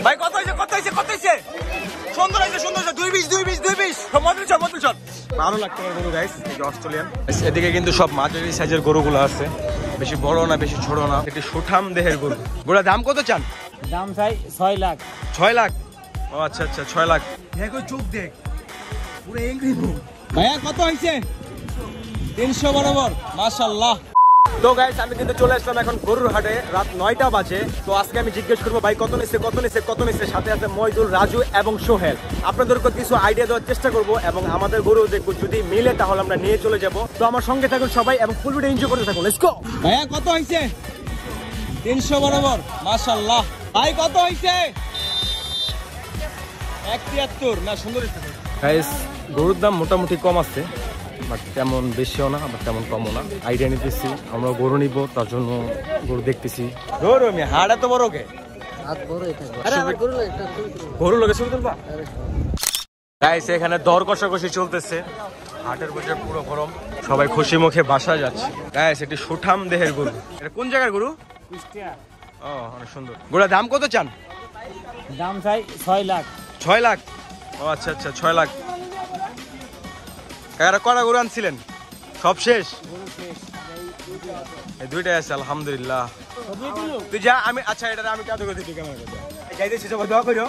ভাই কত হয়েছে কত হয়েছে কত হয়েছে? সুন্দর হয়েছে সুন্দর হয়েছে 220 মডেল চল ভালো লাগতো গরু গাইস। এই যে অস্ট্রেলিয়ান, এদিকে কিন্তু সব মাঝারি সাইজের গরুগুলো আছে, বেশি বড় না বেশি ছোট না, একটি সুঠাম দেহের গরু। গোড়া দাম কত চান? দাম চাই 6 লাখ। 6 লাখ? ও আচ্ছা আচ্ছা 6 লাখ। দেখো চোখ দেখ পুরো এংরি মুখ। ভাইয়া কত হয়েছে? 300 বরাবর মাশাআল্লাহ। তো গাইস আমি কিন্তু চলে আসলাম এখন গরুর হাটে, রাত 9টা বাজে। তো আজকে আমি জিজ্ঞেস করবো ভাই কত নিচ্ছে। সাথে আছে মইদুল, রাজু এবং সোহেল। আপনাদেরকে কিছু আইডিয়া দেওয়ার চেষ্টা করবো এবং আমাদের গরু দেখবো যদি মিলে তাহলে আমরা নিয়ে চলে যাব। তো আমার সঙ্গে থাকুন সবাই এবং ফুল ভিডিও এনজয় করতে থাকুন। Let's go. ভাইয়া কত হয়েছে? 300 বরাবর মাশাআল্লাহ। ভাই কত হয়েছে? 173 না সুন্দর গাইস। গরুর দাম মোটামুটি কম আছে, বাট তেমন বেশিও না আবার তেমন কমও না। আইডিয়া নিতেছি, আমরা গরু নিব তার জন্য গরু দেখতেছি। গরু আমি হাট এত বড় কে? গরু লোকে ছবি তুলবা গাইস। এখানে দর কষাকষি চলতেছে, হাটের বাজার পুরো গরম, সবাই খুশি মুখে বাসায় যাচ্ছে গাইস। এটি সুঠাম দেহের গরু। এটা কোন জায়গার গরু? ও অনেক সুন্দর। গরুর দাম কত চান? দাম চাই 6 লাখ। 6 লাখ? ও আচ্ছা আচ্ছা 6 লাখ। কটা গরু আনছিলেন? সব শেষ? এই দুইটাই আছে আলহামদুলিল্লাহ। তুই যা, আমি আচ্ছা এটা আমি কাজ করে দিচ্ছি ক্যামেরা করতে যাইতেছি। সবাই দোয়া করো।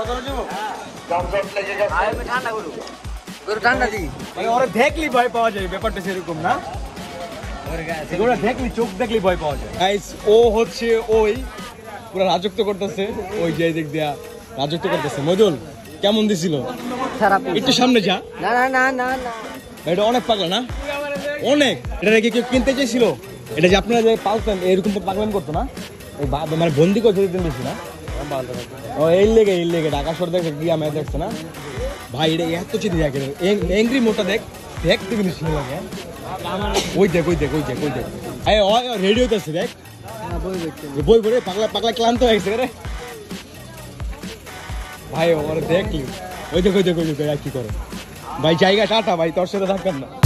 ঠান্ডা দি ওরা দেখলি ভয় পাওয়া যায়, ব্যাপারটা সেরকম না। ওরা দেখলি, চোখ দেখলি ভয় পাওয়া যায় গাইস। ও হচ্ছে ওই পুরো রাজত্ব করতেছে, ওই যে দিক দিয়া রাজত্ব করতেছে। মজুল কেমন দিছিল? খারাপ। একটু সামনে যা। না না না না না, এটা অনেক পাগলা না? অনেক। এটা নাকি কেউ কিনতে চাইছিল? এটা যে আপনারা যে পালতেন এরকম পাগলাম করতো না? মানে বন্দি করে দিতেন বেশি না? ও এই লেগে ঢাকা শহর দেখে গিয়ে আমি দেখছে না ভাই। এটা এত চিঠি দেখে এংরি মোটা দেখ দেখতে কিন্তু সিং লাগে। ওই দেখ রেডিওতে আছে দেখ, বই বলে পাগলা ক্লান্ত হয়ে গেছে রে ভাই। ওরা দেখলি ওই দেখ কি করে ভাই। জায়গা টাটা ভাই, তোর সাথে থাকবেন না।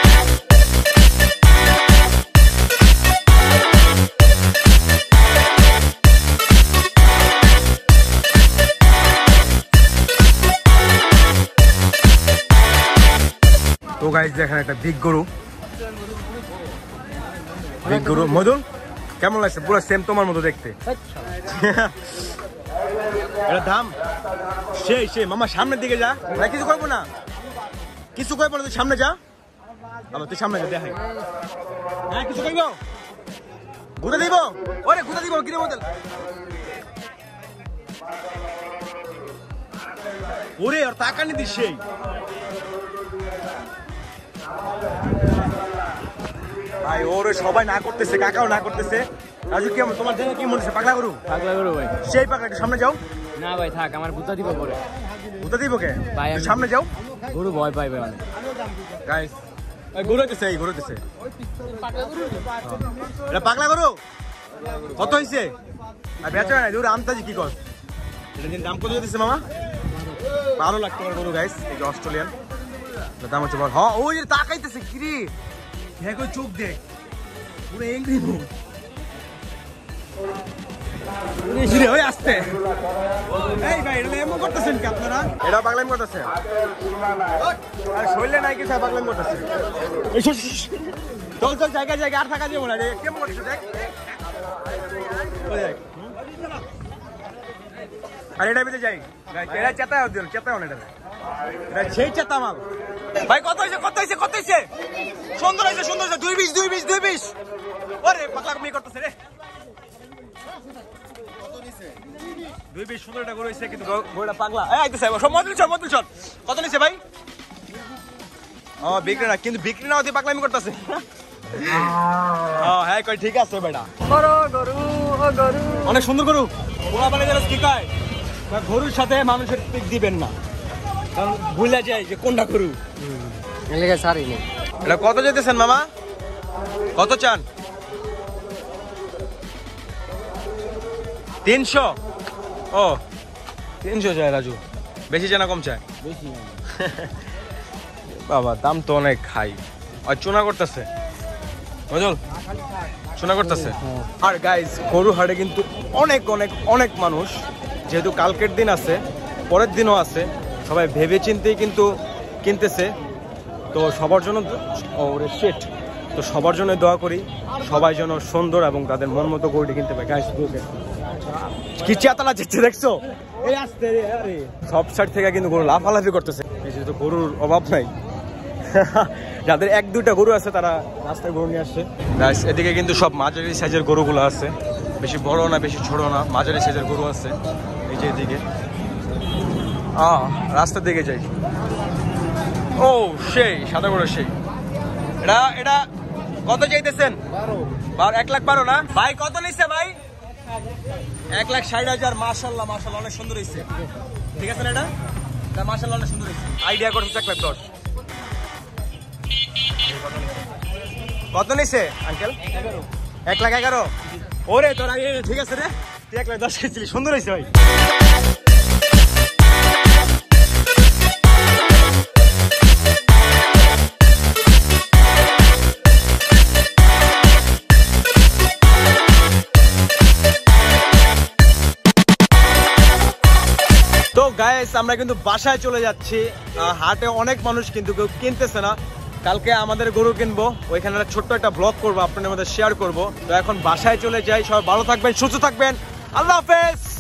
তো গাইস দেখেন একটা বিগ গরু মধুর কেমন লাগছে? পুরো সেম তোমার মতো দেখতে। এটা দাম সেই মামা সামনের দিকে যা ভাই, কিছু করবো না তুই সামনে যা। আমার তুই সামনে যা, দেখাই। হ্যাঁ কিছু কইব? ঘুরে দিব? ওরে ঘুরে দিব কি বদল? ওরে আর তাকানি দিস সেই। ভাই ওরে সবাই না করতেছে, কাকাও না করতেছে। রাজু কেমন তোমার দেখে কি মনে হচ্ছে? পাগলা গরু ভাই। সেই পাগলা, সামনে যাও। না ভাই থাক, আমার ভূতা দিব পরে। ভূতা দিব কে? সামনে যাও। গরু ভয় পাইবে অনেক গাইস। গরু হইতেছে, এই গরু হইতেছে। এটা পাগলা গরু কত হয়েছে? আর বেচা নাই দূর আমতাজি কি কর? এটা দিন দাম কত দিতেছে মামা? 12 লাখ টাকার গরু গাইস। এই যে অস্ট্রেলিয়ান দাম হচ্ছে বল। হ্যাঁ ওই তাকাইতেছে কি রে, দেখো চোখ দেখ পুরো এংরি মুখ। ওই আসতে এই ভাই এটা এমন করতেছেন কি আপনারা? এটা পাগলাম করতেছে আর শরীরে নাই কিছু, পাগলাম করতেছে। চল জায়গায় আর থাকা যাবো না রে। কেমন করতেছে দেখ। আর এটা ভিতরে যাই, এটা চেতায় এটা সেই চেতা মাল। ভাই কত হয়েছে? সুন্দর হয়েছে 220 ওরে পাগলা কমি করতেছে রে। 220 সুন্দর একটা গরু হয়েছে কিন্তু গরুটা পাগলা। আইতেছে সব মডেল চল। কত নিছে ভাই? ও বিক্রি না, কিন্তু বিক্রি না হতে পাগলামি করতেছে। হ্যাঁ কই ঠিক আছে বেটা। গরু অনেক সুন্দর গরু। ওরা বলে যারা কি কয় গরুর সাথে মানুষের পিক দিবেন না, কারণ ভুলে যায় যে কোনটা গরু। এটা কত যেতেছেন মামা? কত চান? 300? ও 300 চায় রাজু, বেশি চায় না কম চায়? বেশি বাবা দাম তো অনেক হাই। আর চুনা করতেছে বুঝল, চুনা করতেছে। আর গাইস গরু হাটে কিন্তু অনেক মানুষ যেহেতু কালকের দিন আছে, পরের দিনও আছে, সবাই ভেবে চিন্তেই কিন্তু কিনতেছে। তো সবার জন্য ওরে শিট, তো সবার জন্য দোয়া করি সবাই যেন সুন্দর এবং তাদের মন মতো গরুটি কিনতে পারে। গাইস কি চেতনা যাচ্ছে দেখছো, এই আসতে আরে সব সাইড থেকে কিন্তু গরু লাফালাফি করতেছে। এই যে তো গরুর অভাব নাই, যাদের 1-2টা গরু আছে তারা রাস্তায় গরু নিয়ে আসছে। গাইস এদিকে কিন্তু সব মাঝারি সাইজের গরুগুলো আছে, বেশি বড় না বেশি ছোট না, মাঝারি সাইজের গরু আছে। এই যে এদিকে রাস্তার দিকে যাই, ও সেই সাদা গরু সেই। এটা কত চাইতেছেন? 1,12,000 না ভাই? কত নিচ্ছে ভাই? 1,60,000। মাশাআল্লাহ মাশাআল্লাহ, অনেক সুন্দর হয়েছে। ঠিক আছে না এটা? মাশাআল্লাহ অনেক সুন্দর হয়েছে। আইডিয়া করছে 1,10,000। কত নিচ্ছে আঙ্কেল? 1,11,000। ওরে তোর আগে ঠিক আছে রে, তুই 1,10,000 খেয়েছিলি, সুন্দর হয়েছে ভাই। তো গাইস আমরা কিন্তু বাসায় চলে যাচ্ছি। হাটে অনেক মানুষ কিন্তু কেউ কিনতেছে না। কালকে আমাদের গরু কিনবো, ওইখানে ছোট্ট একটা ব্লগ করবো, আপনাদের মধ্যে শেয়ার করবো। তো এখন বাসায় চলে যাই। সবাই ভালো থাকবেন, সুস্থ থাকবেন, আল্লাহ হাফেজ।